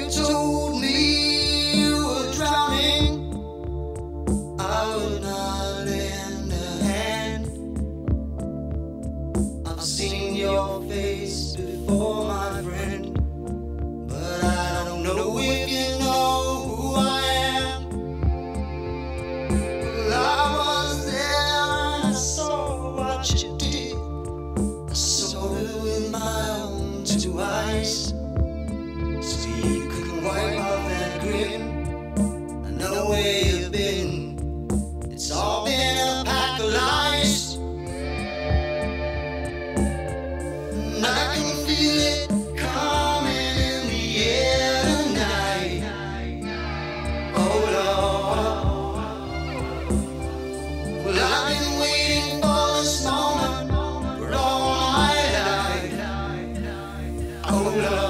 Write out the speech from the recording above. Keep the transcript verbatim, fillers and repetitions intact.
told me you were drowning, I would not lend a hand. I've seen your face before, my friend, but I don't know if you know who I am. Well, I was there and I saw what you did. I saw it with my own two eyes. So you can wipe off that grin. I know where you've been. It's all been a pack of lies, and I can feel it coming in the air tonight. Oh Lord, well I've been waiting for this moment for all my life. Oh Lord.